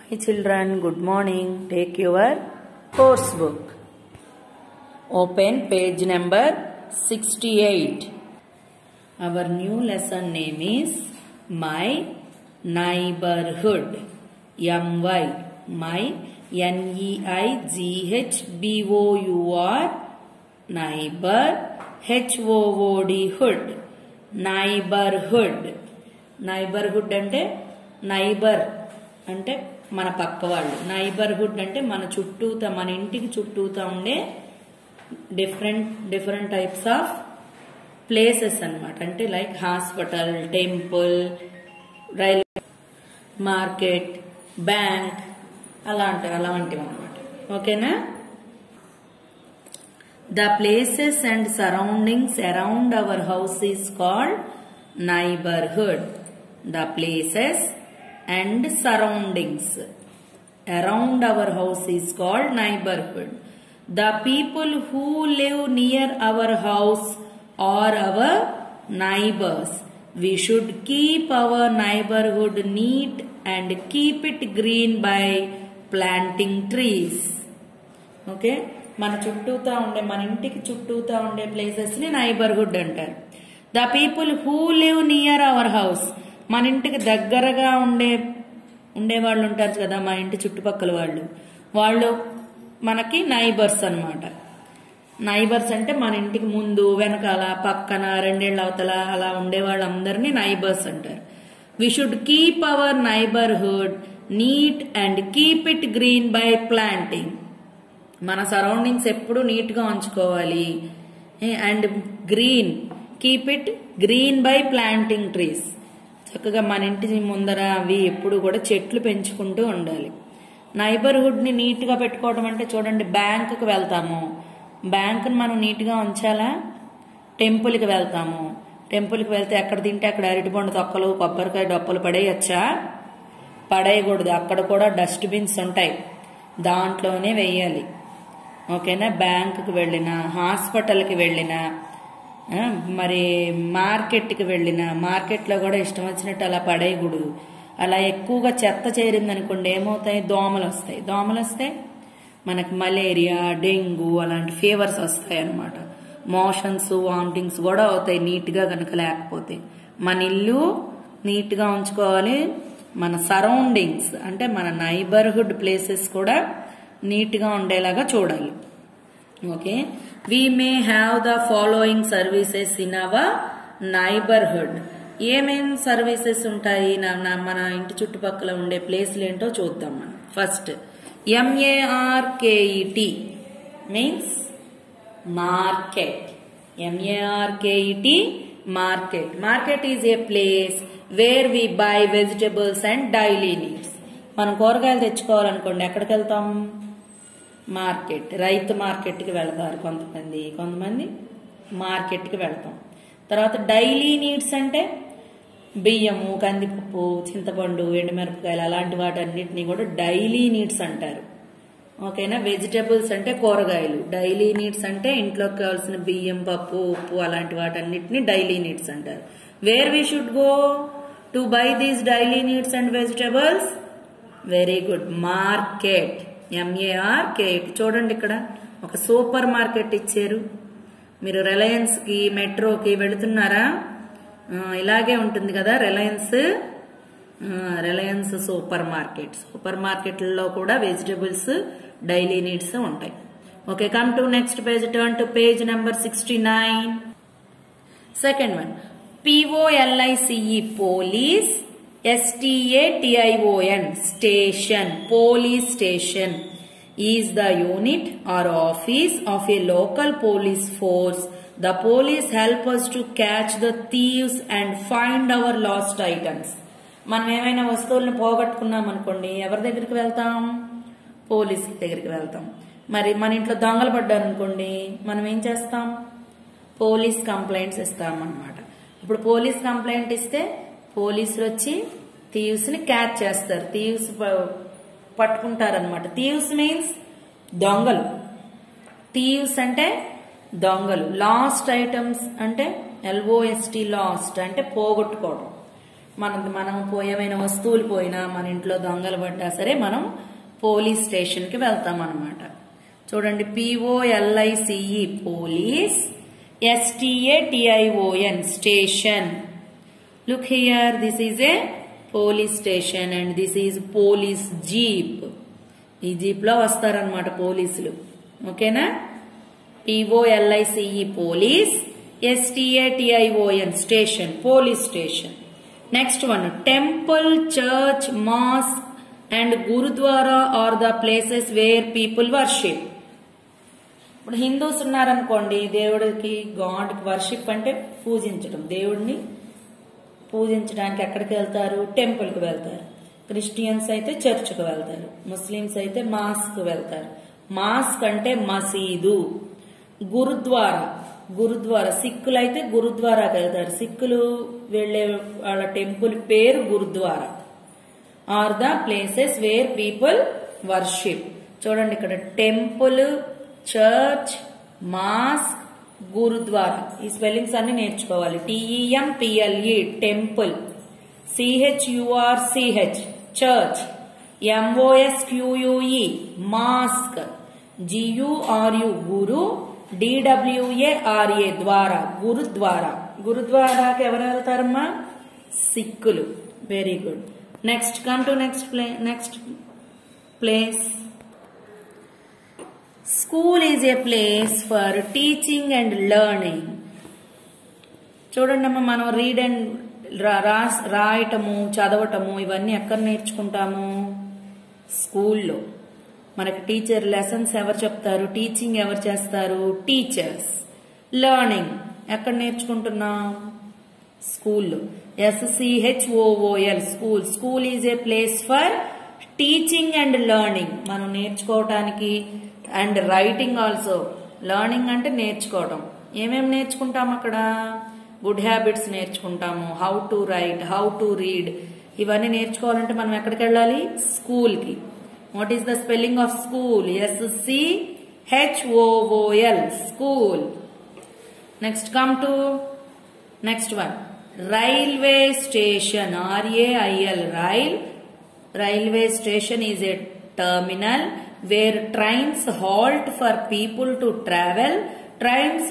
Hi children, good morning. Take your course book. Open page number 68. Our new lesson name is My Neighborhood. My, my, N-E-I-G-H-B-O-U-R, neighbor, H-O-O-D, hood. Neighborhood. Neighborhood అంటే neighbor అంటే మన పక్క వాళ్ళు. Neighbourhood అంటే మన చుట్టూతా, మన ఇంటికి చుట్టూతా ఉండే డిఫరెంట్ టైప్స్ ఆఫ్ ప్లేసెస్ అన్నమాట. అంటే like hospital, temple, railway, market, bank, అలాంటివి అన్నమాట. ఓకేనా? The places and surroundings around our house is called neighborhood. The places and surroundings around our house is called neighborhood. The people who live near our house are our neighbors. We should keep our neighborhood neat and keep it green by planting trees. Okay? మన చుట్టూతా ఉండే, మన ఇంటికి చుట్టూతా ఉండే places ని neighbourhood అంటారు. The people who live near our house, మన ఇంటికి దగ్గరగా ఉండే వాళ్ళు ఉంటారు కదా, మన ఇంటి చుట్టుపక్కల వాళ్ళు మనకి నైబర్స్ అన్నమాట. నైబర్స్ అంటే మన ఇంటికి ముందు, వెనకాల, పక్కన, రెండేళ్ల అవతల అలా ఉండే వాళ్ళందరినీ నైబర్స్ అంటారు. We should keep our neighbourhood neat and keep it green by planting. మన సరౌండింగ్స్ ఎప్పుడు నీట్ గా ఉంచుకోవాలి. And green, keep it green by planting trees. చక్కగా మన ఇంటి ముందర అవి ఎప్పుడు కూడా చెట్లు పెంచుకుంటూ ఉండాలి. నైబర్హుడ్ ని నీట్ గా పెట్టుకోవడం అంటే చూడండి, బ్యాంకుకి వెళ్తాము, బ్యాంకుని మనం నీట్ గా ఉంచాలా? టెంపుల్కి వెళ్తాము, టెంపుల్కి వెళ్తే ఎక్కడ తింటే అక్కడ అరటిపండు తొక్కలు, కొబ్బరికాయ డొప్పలు పడేయచ్చా? పడేయకూడదు. అక్కడ కూడా డస్ట్ బిన్స్ ఉంటాయి, దాంట్లోనే వెయ్యాలి. ఓకేనా? బ్యాంకుకి వెళ్ళినా, హాస్పిటల్కి వెళ్ళినా, మరి మార్కెట్కి వెళ్ళినా, మార్కెట్లో కూడా ఇష్టం వచ్చినట్టు అలా పడేయకూడదు. అలా ఎక్కువగా చెత్త చేరిందనుకోండి ఏమవుతాయి? దోమలు వస్తాయి. మనకి మలేరియా, డెంగ్యూ అలాంటి ఫీవర్స్ వస్తాయి అన్నమాట. మోషన్స్, వామిటింగ్స్ కూడా అవుతాయి నీట్గా కనుక లేకపోతే. మన ఇల్లు నీట్గా ఉంచుకోవాలి. మన సరౌండింగ్స్ అంటే మన నైబర్హుడ్ ప్లేసెస్ కూడా నీట్గా ఉండేలాగా చూడాలి. Okay, we may have the following services in our neighborhood. ఏమేం సర్వీసెస్ ఉంటాయి మన ఇంటి చుట్టుపక్కల ఉండే ప్లేస్లు ఏంటో చూద్దాం మనం. First MARKET means market. MARKET, market. Market is a place where we buy vegetables and daily needs. మనం కూరగాయలు తెచ్చుకోవాలనుకోండి ఎక్కడికి వెళ్తాం? మార్కెట్. రైతు మార్కెట్కి వెళ్తారు కొంతమంది మార్కెట్కి వెళ్తాం. తర్వాత డైలీ నీడ్స్ అంటే బియ్యము, కందిపప్పు, చింతపండు, ఎండుమిరపకాయలు అలాంటి వాటన్నిటిని కూడా డైలీ నీడ్స్ అంటారు. ఓకేనా? వెజిటబుల్స్ అంటే కూరగాయలు, డైలీ నీడ్స్ అంటే ఇంట్లోకి కావాల్సిన బియ్యం, పప్పు, ఉప్పు అలాంటి వాటన్నిటిని డైలీ నీడ్స్ అంటారు. Where we should go to buy these daily needs and vegetables? Very good, market. MARKET. చూడండి, ఇక్కడ ఒక సూపర్ మార్కెట్ ఇచ్చారు. మీరు రిలయన్స్ కి, మెట్రోకి వెళుతున్నారా? ఇలాగే ఉంటుంది కదా రిలయన్స్ సూపర్ మార్కెట్. సూపర్ మార్కెట్లో కూడా వెజిటబుల్స్, డైలీ నీడ్స్ ఉంటాయి. Okay, come to next page. Turn to page number 69. Second one, POLICE police, STATION station. Police station is the unit or office of a local police force. The police help us to catch the thieves and find our lost items. మనం ఏమైనా వస్తువులను పోగొట్టుకున్నాం అనుకోండి, ఎవరి దగ్గరికి వెళ్తాం? Police దగ్గరికి వెళ్తాం. మరి మన ఇంట్లో దొంగలు పడ్డారు అనుకోండి, మనం ఏం చేస్తాం? పోలీస్ కంప్లైంట్స్ ఇస్తాం అన్నమాట. ఇప్పుడు పోలీస్ కంప్లైంట్ ఇస్తే పోలీసులు వచ్చి థీవ్స్ ని క్యాచ్ చేస్తారు, థీవ్స్ పట్టుకుంటారనమాట. థీవ్స్ మీన్స్ దొంగలు. థీవ్స్ అంటే దొంగలు. లాస్ట్ ఐటమ్స్ అంటే LOST, లాస్ట్ అంటే పోగొట్టుకోవడం. మనం ఏమైనా వస్తువులు పోయినా మన ఇంట్లో దొంగలు పడ్డా సరే మనం పోలీస్ స్టేషన్ కి వెళ్తాం అన్నమాట. చూడండి, POLICE police, STATION station. Look here, this is a police station and this is police jeep. ఈ జీప్ లో వస్తారనమాట పోలీసులు. ఓకేనా? POLICE police, STATION station, police station. Next one, temple, church, mosque and gurudwara are the places where people worship. ఇప్పుడు హిందూస్ ఉన్నారనుకోండి, దేవుడికి గాడ్కి worship అంటే పూజించడం, దేవుడిని పూజించడానికి ఎక్కడికి వెళ్తారు? టెంపుల్కి వెళ్తారు. క్రిస్టియన్స్ అయితే చర్చ్కి వెళ్తారు, ముస్లిమ్స్ అయితే మాస్క్ వెళ్తారు. మాస్క్ అంటే మసీదు. గురుద్వారా సిక్కులు అయితే గురుద్వారాకి వెళ్తారు. సిక్కులు వెళ్లే వాళ్ళ టెంపుల్ పేరు gurudwara. Are the places where people worship. చూడండి, ఇక్కడ టెంపుల్, చర్చ్, మాస్క్, గురుద్వారా. ఈ స్పెల్లింగ్స్ అన్ని నేర్చుకోవాలి. TEMPLE temple, CHURCH church, MOSQUE mosque, GURU guru, DWARA dwara, gurudwara. గురుద్వారాకి ఎవరు వెళ్తారమ్మా? సిక్కులు. Very good. Next, come to next place. School is a place for teaching and learning. చూడండి అమ్మా, మనం రీడ్ అండ్ రాయటము, చదవటము ఇవన్నీ ఎక్కడ నేర్చుకుంటాము? స్కూల్లో. మనకి టీచర్ లెసన్స్ ఎవరు చెప్తారు? టీచింగ్ ఎవరు చేస్తారు? టీచర్స్. లెర్నింగ్ ఎక్కడ నేర్చుకుంటున్నాం? స్కూల్లో. SCHOOL school. School is a place for teaching and learning. మనం నేర్చుకోవటానికి అండ్ రైటింగ్ ఆల్సో. లెర్నింగ్ అంటే నేర్చుకోవటం. ఏమేమి నేర్చుకుంటాం అక్కడ? గుడ్ హ్యాబిట్స్ నేర్చుకుంటాము, how to write, how to read. ఇవన్నీ నేర్చుకోవాలంటే మనం ఎక్కడికి వెళ్ళాలి? స్కూల్కి. What is the spelling of school? SCHOOL school. Next, come to next one, railway station. RAIL railway station is a terminal where trains halt for people to travel. Trains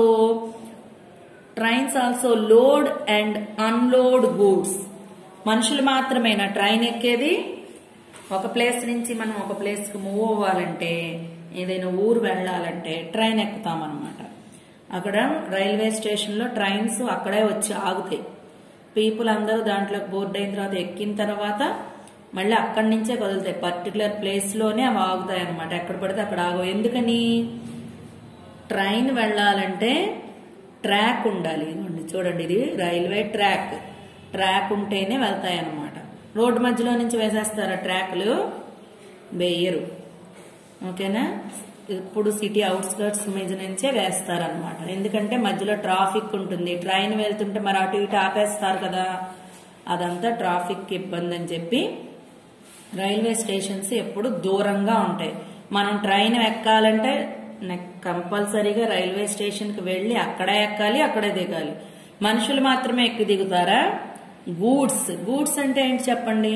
also load and unload goods. మనుషులు మాత్రమేనా train ఎక్కేది? ఒక place నుంచి మనం ఒక place కి move అవ్వాలంటే, ఏదైనా ఊరు వెళ్లాలంటే ట్రైన్ ఎక్కుతాం అన్నమాట. అక్కడ రైల్వే స్టేషన్ లో ట్రైన్స్ అక్కడే వచ్చి ఆగుతాయి. పీపుల్ అందరూ దాంట్లో బోర్డు అయిన తర్వాత ఎక్కిన తర్వాత మళ్ళీ అక్కడి నుంచే కదులుతాయి. పర్టికులర్ ప్లేస్ లోనే అవి ఆగుతాయి అనమాట. ఎక్కడ పడితే అక్కడ ఆగవు. ఎందుకని? ట్రైన్ వెళ్లాలంటే ట్రాక్ ఉండాలి. చూడండి, ఇది రైల్వే ట్రాక్. ట్రాక్ ఉంటేనే వెళ్తాయి అన్నమాట. రోడ్డు మధ్యలో నుంచి వేసేస్తారా ట్రాక్లు? వేయరు. ఓకేనా? ఇప్పుడు సిటీ అవుట్స్కర్ట్స్ మీద నుంచే వేస్తారనమాట. ఎందుకంటే మధ్యలో ట్రాఫిక్ ఉంటుంది. ట్రైన్ వెళ్తుంటే మరి అటు ఇటు ఆపేస్తారు కదా, అదంతా ట్రాఫిక్ ఇబ్బంది అని చెప్పి రైల్వే స్టేషన్స్ ఎప్పుడు దూరంగా ఉంటాయి. మనం ట్రైన్ ఎక్కాలంటే కంపల్సరీగా రైల్వే స్టేషన్ కి వెళ్లి అక్కడే ఎక్కాలి, అక్కడే దిగాలి. మనుషులు మాత్రమే ఎక్కి దిగుతారా? గూడ్స్ అంటే ఏంటి చెప్పండి?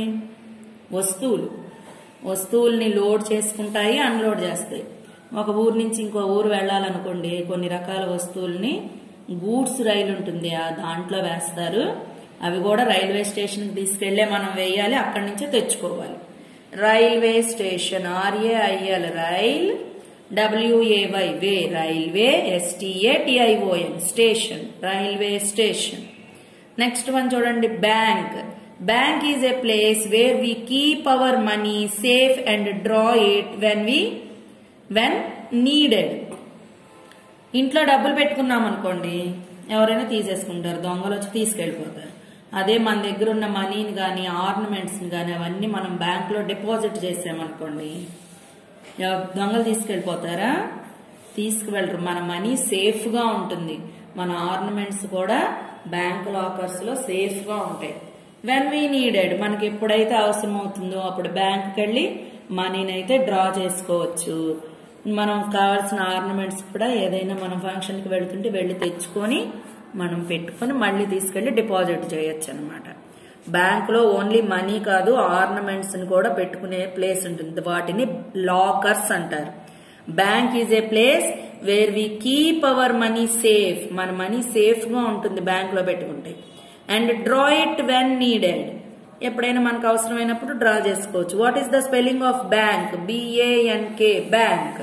వస్తువుల్ని లోడ్ చేసుకుంటాయి, అన్లోడ్ చేస్తాయి. ఒక ఊరు నుంచి ఇంకో ఊరు వెళ్లాలనుకోండి, కొన్ని రకాల వస్తువుల్ని గూడ్స్ రైలు ఉంటుంది, దాంట్లో వేస్తారు. అవి కూడా రైల్వే స్టేషన్ కి తీసుకెళ్లే మనం వేయాలి, అక్కడి నుంచే తెచ్చుకోవాలి. Railway station. RAIL rail, WAY way, railway, STATION station, railway station. Next one చూడండి, bank. Bank is a place where we keep our money safe and draw it when needed. ఇంట్లో డబ్బులు పెట్టుకున్నాం అనుకోండి, ఎవరైనా తీసేసుకుంటారు, దొంగలు వచ్చి తీసుకెళ్లిపోతారు. అదే మన దగ్గర ఉన్న మనీని కానీ ఆర్నమెంట్స్ కానీ అవన్నీ మనం బ్యాంక్ లో డిపాజిట్ చేసామనుకోండి, దొంగలు తీసుకెళ్లిపోతారా? తీసుకువెళ్ళరు. మన మనీ సేఫ్ గా ఉంటుంది. మన ఆర్నమెంట్స్ కూడా బ్యాంక్ లాకర్స్ లో సేఫ్ గా ఉంటాయి. వెన్ వీ నీడెడ్, మనకి ఎప్పుడైతే అవసరం అవుతుందో అప్పుడు బ్యాంక్కి వెళ్ళి మనీని అయితే డ్రా చేసుకోవచ్చు. మనం కావాల్సిన ఆర్నమెంట్స్ కూడా ఏదైనా మనం ఫంక్షన్ కి వెళ్తుంటే వెళ్ళి తెచ్చుకొని మనం పెట్టుకొని మళ్ళీ తీసుకెళ్లి డిపాజిట్ చేయొచ్చు అనమాట. బ్యాంక్ లో ఓన్లీ మనీ కాదు, ఆర్నమెంట్స్ ని కూడా పెట్టుకునే ప్లేస్ ఉంటుంది. వాటిని లాకర్స్ అంటారు. Bank is a place where we keep our money safe. మన మనీ సేఫ్ గా ఉంటుంది బ్యాంక్ లో పెట్టుకుంటే. And draw it when needed. ఎప్పుడైనా మనకు అవసరమైనప్పుడు డ్రా చేసుకోవచ్చు. What is the spelling of bank? BANK, bank.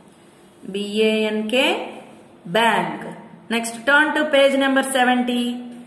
BANK, bank. Next turn to page number 70.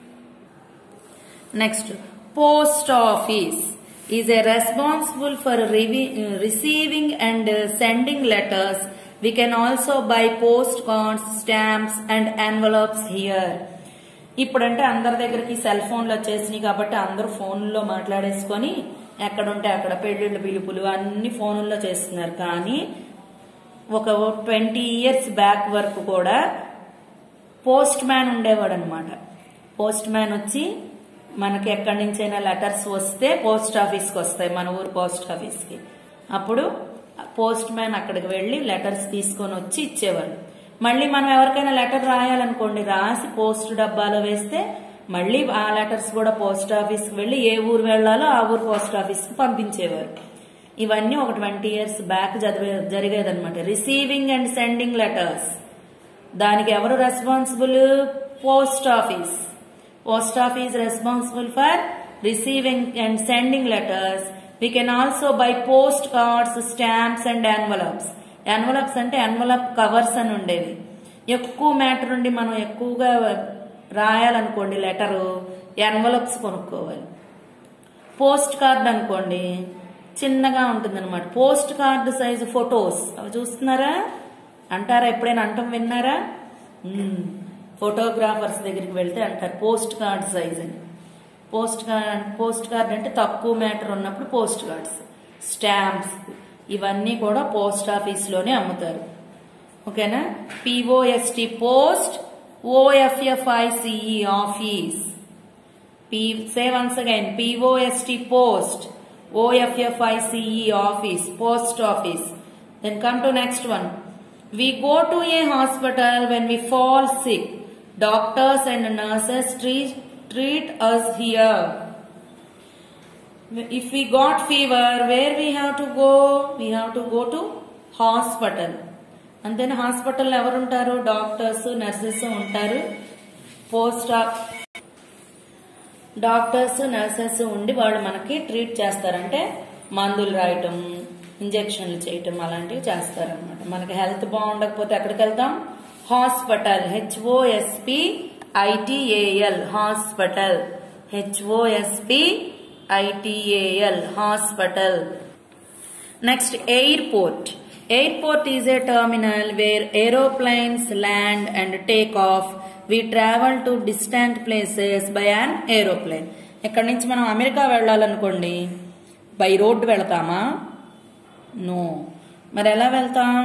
Next, post office is a responsible for receiving and sending letters. We can also buy postcards, stamps and envelopes here. ఇప్పుడంటే అందరి దగ్గరికి cell ఫోన్లు వచ్చేసినాయి కాబట్టి అందరూ ఫోన్లో మాట్లాడేసుకొని ఎక్కడుంటే అక్కడ పెళ్లిళ్ళ పిలుపులు అన్ని ఫోన్లో చేస్తున్నారు. కానీ ఒక 20 years బ్యాక్ వరకు కూడా పోస్ట్ మ్యాన్ ఉండేవాడు అనమాట. పోస్ట్ మ్యాన్ వచ్చి మనకి ఎక్కడి నుంచైనా లెటర్స్ వస్తే పోస్ట్ ఆఫీస్కి వస్తాయి, మన ఊరు పోస్ట్ ఆఫీస్కి. అప్పుడు పోస్ట్ మ్యాన్ అక్కడికి వెళ్లి లెటర్స్ తీసుకొని వచ్చి ఇచ్చేవాళ్ళు. మళ్ళీ మనం ఎవరికైనా లెటర్ రాయాలనుకోండి, రాసి పోస్ట్ డబ్బాలో వేస్తే మళ్ళీ ఆ లెటర్స్ కూడా పోస్ట్ ఆఫీస్కి వెళ్లి ఏ ఊరు వెళ్లాలో ఆ ఊరు పోస్ట్ ఆఫీస్కి పంపించేవారు. ఇవన్నీ ఒక 20 years బ్యాక్ జరిగేదన్నమాట. రిసీవింగ్ అండ్ సెండింగ్ లెటర్స్, దానికి ఎవరు responsible? Post office. Post office responsible for receiving and sending letters. We can also buy postcards, stamps and envelopes. Envelopes అంటే envelope covers అని ఉండేవి. ఎక్కువ మ్యాటర్ ఉండి మనం ఎక్కువగా రాయాలనుకోండి లెటరు, ఎన్వలప్స్ కొనుక్కోవాలి. పోస్ట్ కార్డ్ అనుకోండి చిన్నగా ఉంటుంది అనమాట. పోస్ట్ కార్డు సైజు ఫొటోస్ అవి చూస్తున్నారా? అంటారా? ఎప్పుడైనా అంటాం విన్నారా? ఫోటోగ్రాఫర్స్ దగ్గరికి వెళ్తే అంటారు పోస్ట్ కార్డ్ సైజ్ అని. పోస్ట్ కార్డ్ అంటే తక్కువ మ్యాటర్ ఉన్నప్పుడు పోస్ట్ కార్డ్స్. స్టాంప్స్ ఇవన్నీ కూడా పోస్ట్ ఆఫీస్లోనే అమ్ముతారు. ఓకేనా? POST post, OFFICE office. Say once again, POST post, OFFICE office, post office. Then come to next one. We go to a hospital when we fall sick. Doctors and nurses treat us here. If we got fever, where we have to go? We have to go to hospital. And then hospital evaru untaru? Doctors, nurses untaru. Doctors nurses ఉండి వాళ్ళు మనకి treat చేస్తారంటే మందులు రాయటం, ఇంజెక్షన్లు చేయటం అలాంటివి చేస్తారనమాట. మనకి హెల్త్ బాగుండకపోతే ఎక్కడికి వెళ్తాం? Hospital. HOSPITAL hospital. HOSPITAL hospital. Next, airport. Airport is a terminal where aeroplanes land and take off. We travel to distant places by an aeroplane. ఇక్కడ నుంచి మనం అమెరికా వెళ్ళాలనుకోండి, బై రోడ్ వెళ్తామా? నో. మరి ఎలా వెళ్తాం?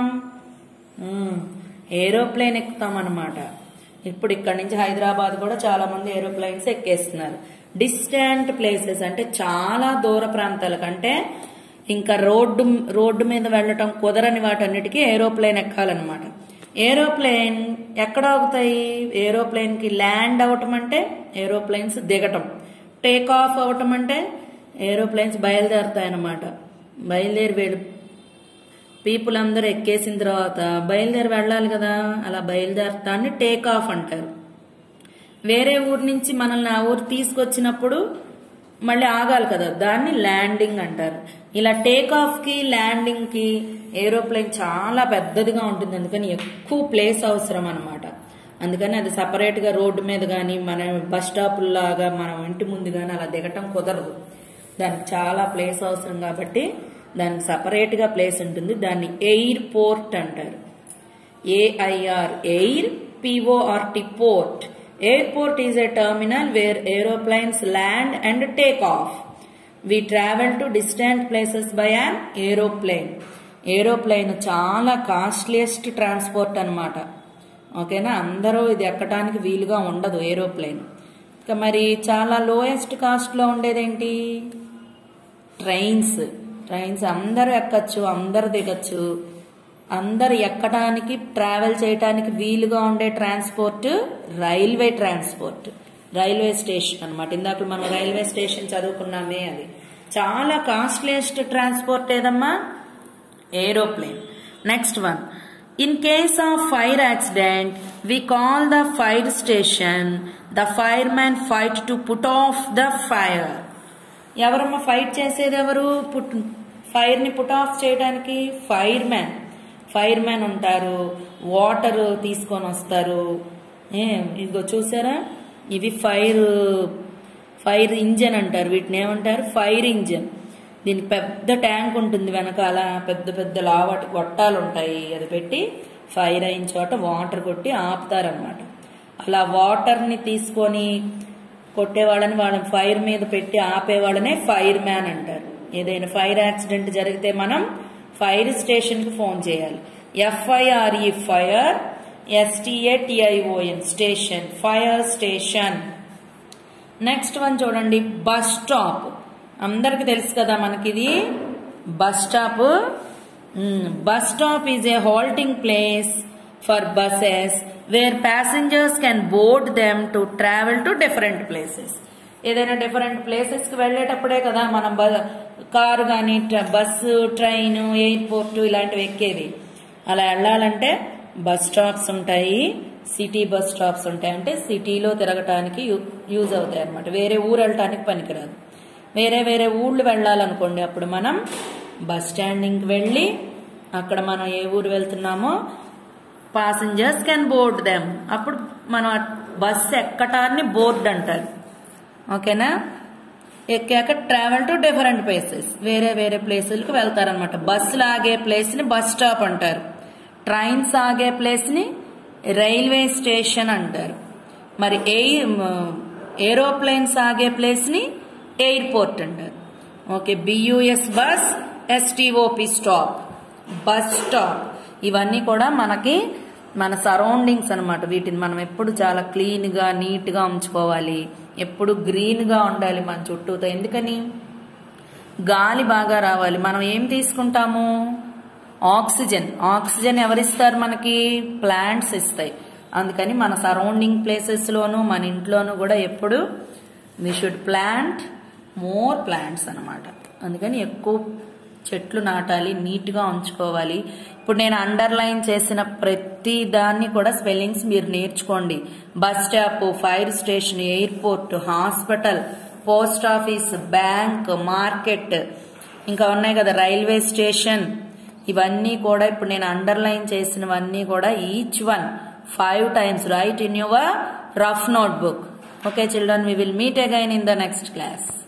ఏరోప్లేన్ ఎక్కుతాం అన్నమాట. ఇప్పుడు ఇక్కడ నుంచి హైదరాబాద్ కూడా చాలా మంది ఏరోప్లేన్స్ ఎక్కేస్తున్నారు. డిస్టెంట్ ప్లేసెస్ అంటే చాలా దూర ప్రాంతాల కంటే ఇంకా రోడ్డు మీద వెళ్ళటం కుదరని వాటన్నిటికీ ఏరోప్లేన్ ఎక్కాలన్నమాట. ఏరోప్లేన్ ఎక్కడ ఆగుతాయి? ఏరోప్లేన్ కి ల్యాండ్ అవటం అంటే ఏరోప్లేన్స్ దిగటం, టేక్ ఆఫ్ అవటం అంటే ఏరోప్లేన్స్ బయలుదేరుతాయి అన్నమాట. బయలుదేరి పీపుల్ అందరూ ఎక్కేసిన తర్వాత బయలుదేరి వెళ్ళాలి కదా, అలా బయలుదేరతాన్ని టేక్ ఆఫ్ అంటారు. వేరే ఊరు నుంచి మనల్ని ఆ ఊరు తీసుకొచ్చినప్పుడు మళ్ళీ ఆగాలి కదా, దాన్ని ల్యాండింగ్ అంటారు. ఇలా టేక్ ఆఫ్ కి ల్యాండింగ్ కి ఏరోప్లేన్ చాలా పెద్దదిగా ఉంటుంది, అందుకని ఎక్కువ ప్లేస్ అవసరం అనమాట. అందుకని అది సపరేట్ గా రోడ్డు మీద గానీ మన బస్ స్టాప్ లాగా మనం ఇంటి ముందు గానీ అలా దిగటం కుదరదు. దానికి చాలా ప్లేస్ అవసరం కాబట్టి దానికి సపరేట్ గా ప్లేస్ ఉంటుంది. దాన్ని ఎయిర్పోర్ట్ అంటారు. AIR air, PORT port. Airport is a terminal where aeroplanes land and take off. We travel to distant places by an aeroplane. Aeroplane చాలా కాస్ట్లీయెస్ట్ ట్రాన్స్పోర్ట్ అనమాట. ఓకేనా? అందరూ ఇది ఎక్కడానికి వీలుగా ఉండదు ఏరోప్లేన్. ఇక మరి చాలా లోయెస్ట్ కాస్ట్ లో ఉండేదేంటి? ట్రైన్స్. అందరూ ఎక్కచ్చు, అందరు దిగచ్చు. అందరు ఎక్కడానికి ట్రావెల్ చేయడానికి వీలుగా ఉండే transport railway transport. Railway station అనమాట. ఇందాక మనం రైల్వే స్టేషన్ చదువుకున్నామే, అది చాలా కాస్ట్లీయెస్ట్ ట్రాన్స్పోర్ట్ ఏదమ్మా? Aeroplane. Next one, in case of fire accident we call the fire station the fire man fight to put off the fire. ఎవరమ్మా fight చేసేది? ఎవరు? ఫైర్ ని పుట్ ఆఫ్ చేయడానికి ఫైర్ మ్యాన్ ఉంటారు. వాటర్ తీసుకొని వస్తారు. ఇదిగో చూసారా, ఇవి ఫైర్ ఇంజన్ అంటారు. వీటిని ఏమంటారు? Fire engine. దీనికి పెద్ద ట్యాంక్ ఉంటుంది వెనకాల, పెద్ద పెద్ద లావాటి గొట్టాలు ఉంటాయి. అది పెట్టి ఫైర్ అయిన చోట వాటర్ కొట్టి ఆపుతారనమాట. అలా వాటర్ ని తీసుకొని కొట్టేవాళ్ళని, వాళ్ళని ఫైర్ మీద పెట్టి ఆపేవాళ్ళనే ఫైర్ మ్యాన్ అంటారు. ఏదైనా ఫైర్ యాక్సిడెంట్ జరిగితే మనం ఫైర్ స్టేషన్ కి ఫోన్ చేయాలి. FIRE fire, STATION station, fire station. Next one చూడండి, బస్ స్టాప్. అందరికి తెలుసు కదా మనకి ఇది bus stop. Bus stop is a halting place for buses where passengers can board them to travel to different places. ఏదైనా different places కి వెళ్లేటప్పుడే కదా మనం కారు కానీ, బస్సు, ట్రైన్, ఎయిర్పోర్ట్ ఇలాంటివి ఎక్కేది. అలా వెళ్ళాలంటే బస్ స్టాప్స్ ఉంటాయి, సిటీ బస్ స్టాప్స్ ఉంటాయి. అంటే సిటీలో తిరగటానికి యూజ్ అవుతాయి అనమాట. వేరే ఊరు వెళ్ళటానికి పనికిరాదు. వేరే వేరే ఊళ్ళు వెళ్ళాలనుకోండి, అప్పుడు మనం బస్ స్టాండింగ్కి వెళ్ళి అక్కడ మనం ఏ ఊరు వెళ్తున్నామో ప్యాసింజర్స్ కెన్ బోర్డ్ దెమ్. అప్పుడు మనం బస్సు ఎక్కటాన్ని బోర్డ్ అంటారు. ఓకేనా? ఎక్కాక ట్రావెల్ టు డిఫరెంట్ ప్లేసెస్, వేరే వేరే ప్లేసులకు వెళ్తారనమాట. బస్సులు ఆగే ప్లేస్ ని బస్ స్టాప్ అంటారు. ట్రైన్స్ ఆగే ప్లేస్ ని రైల్వే స్టేషన్ అంటారు. మరి ఏరోప్లేన్స్ ఆగే ప్లేస్ ని ఎయిర్పోర్ట్ అంటారు. Okay, BUS bus, STOP stop, bus stop. ఇవన్నీ కూడా మనకి మన సరౌండింగ్స్ అనమాట. వీటిని మనం ఎప్పుడు చాలా క్లీన్ గా, నీట్ గా ఉంచుకోవాలి. ఎప్పుడు గ్రీన్ గా ఉండాలి మన చుట్టూతో. ఎందుకని? గాలి బాగా రావాలి. మనం ఏం తీసుకుంటాము? ఆక్సిజన్. ఆక్సిజన్ ఎవరిస్తారు మనకి? ప్లాంట్స్ ఇస్తాయి. అందుకని మన సరౌండింగ్ ప్లేసెస్ లోను, మన ఇంట్లోనూ కూడా ఎప్పుడు we should plant more plants అనమాట. అందుకని ఎక్కువ చెట్లు నాటాలి, నీట్ గా ఉంచుకోవాలి. ఇప్పుడు నేను అండర్లైన్ చేసిన ప్రతి దాన్ని కూడా స్పెల్లింగ్స్ మీరు నేర్చుకోండి. Bus stop, fire station, airport, hospital, post office, bank, market, ఇంకా ఉన్నాయి కదా రైల్వే స్టేషన్. ఇవన్నీ కూడా ఇప్పుడు నేను అండర్లైన్ చేసినవన్నీ కూడా each one 5 times write in your rough notebook. Okay children, we will meet again in the next class.